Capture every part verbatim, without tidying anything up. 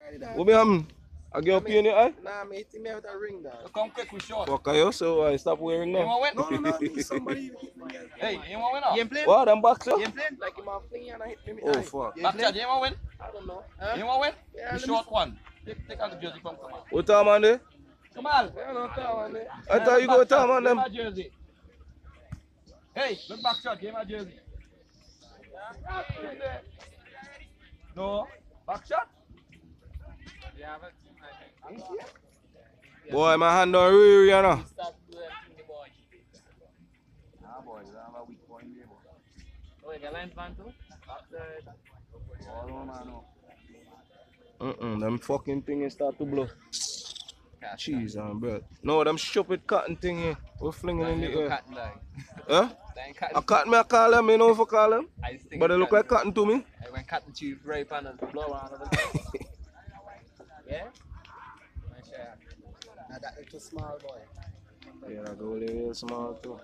What be happening? I get up here in your eye? Nah, mate, he me with a ring down. Come quick, we short. Fuck are you? So I stop wearing You now. want win? No, no, no, need somebody. Hey, you want win or? You ain't playing? What? I'm back, sir? You ain't playing? Like him off fling and I hit me. Oh, fuck. You Back ain't chat, playing? you want win? I don't know. You want win? Yeah, The let me short one. Take, take out the jersey from Kamal. What time on there? Kamal. Yeah, no, come on, man. I thought you go time on Give them. my jersey. Hey, look back shot, give my jersey. No, back shot. Boy, my hand on rear, you know. Nah, boy, you don't have a weak point there, boy. Oh, you got line fan too? All on, man, no. Mm-mm, them fucking things start to blow. Cheese on bread. No, them stupid cotton thing here. We're flinging in the air. Huh? A cotton, me I call them, you know if I call them? But they look like cotton to me. When cotton chew right pan and blow around of it. Yeah? Nah, that little small boy. Yeah, that go real small too.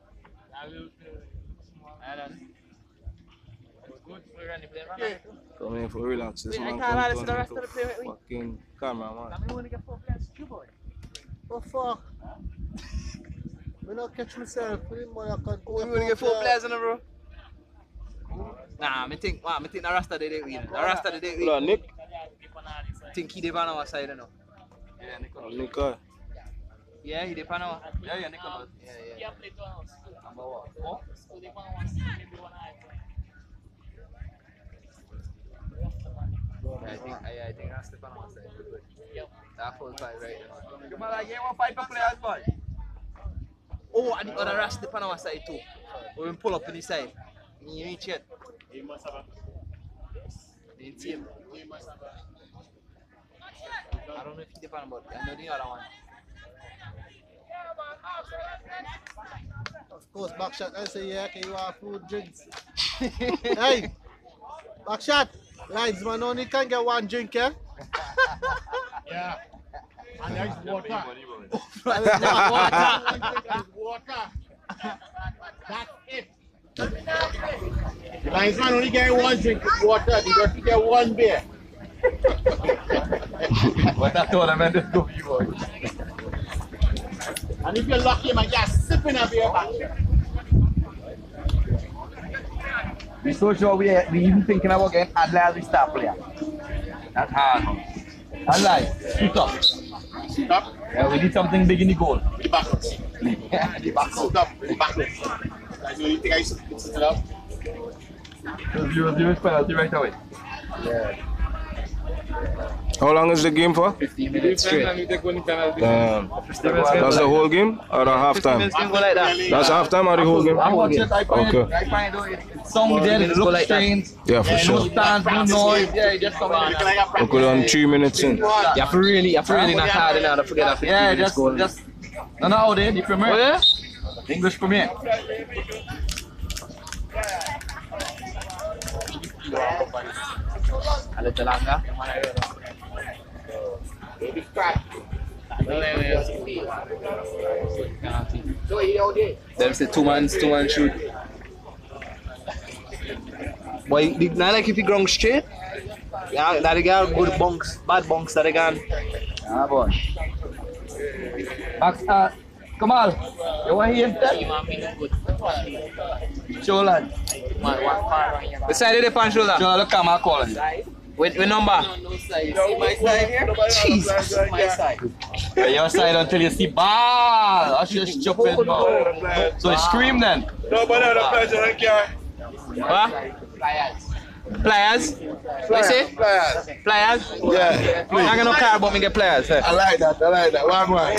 Good for running play around. Come in for relax. This Wait, I man can't come listen to the turn rest of into the play with me. fucking camera, man. I'm only get four players, two boy. What fuck? Me not catch myself. We We only get four players in a row. Nah, me think, wow, me think the Rasta they did win. The Rasta they did Hold on, win. Nick. Think he did on our side, you know. Yeah, Nicholas. Nick, uh, Yeah, he did on our. Yeah, yeah, Nicholas. Yeah, yeah. Number one. Oh? I think, I, I think that's the on our side. That full fight right now. Come on, like, you want five for players, boy? Oh, and the other Rasta on our side too. We will pull up in the side. You reach it. He must have a. Didn't see him. I don't know if he did on, but I know the other one. Of course, backshot. I say, yeah, can you have food, drinks? Hey, backshot. Linesman only can get one drink, yeah? Yeah. And there's water. And it's not water. There's water. That's it. The linesman only get one drink of water. He doesn't get one beer. What that tournament is going to be, boy. And if you're lucky, you might just sipping a beer back there. We're so sure we we even thinking about getting Adlai as a star player. That's hard, man. Adlai, suit up. Suit up. Yeah, we need something big in the goal. With the backwards. Yeah, the back. Suit up with the backwards. That's the only thing I should suit it up. So zero zero is penalty right away. Yeah. how long is the game for? fifteen minutes straight. Damn. That's the whole game or the half time? It's gonna go like that. That's half time or the whole game? I watch it, I find Okay. it, I find it, it's song there, it Go looks like that. strange. Yeah, for Yeah, no sure. stands, no noise, yeah, it just come on. We could on three minutes in. You have to really, you have to really knock hard enough to forget that fifteen Yeah, minutes just, goal. just, no, no, out there, the Premier. Oh yeah? English Premier. A little longer. Them say two man, two man shoot. Boy, the- not like if you ground straight. Yeah, that guy good bunks, bad bunks that again. Ah, boy. Max, uh, Kamal, you want to hear that? Show lad. Beside the pan shoulder. Show look Kamal calling. With, with number. Jesus. Yeah, your side until you see ball. That's your stupid ball. So scream then. No, but no, the pleasure, I care. What? Players? What you say? Players. Players? Yeah. I'm not gonna care about me get players. Eh? I like that, I like that. One more.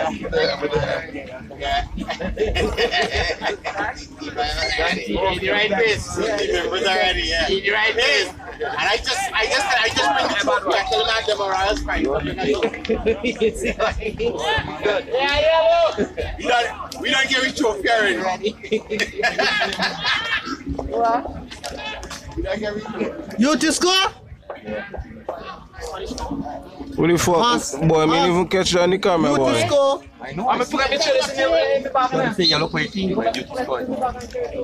Eat the right place. Remember already, yeah. Eat the right place. And I just, I just, I just bring the trophy. I tell them that the morale's fine. Yeah, yeah, look. We don't, we don't get a trophy already. We don't get a trophy. You to score? What the fuck? Boy, I mean even catch that in the camera, You to boy. score? I know. I'm gonna put my chest in the in the back. I say yellow for eighteen, but you to score.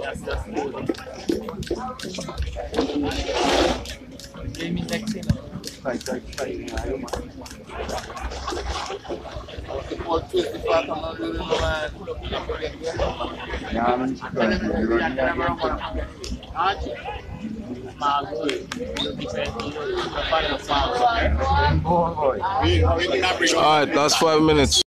Game in next game. Tight, tight, tight. Yeah, you man. Support twist if I come and do it, man. Yeah, man, it's good. You run here again. Oh, boy. We, we cannot bring up. Alright, last five minutes.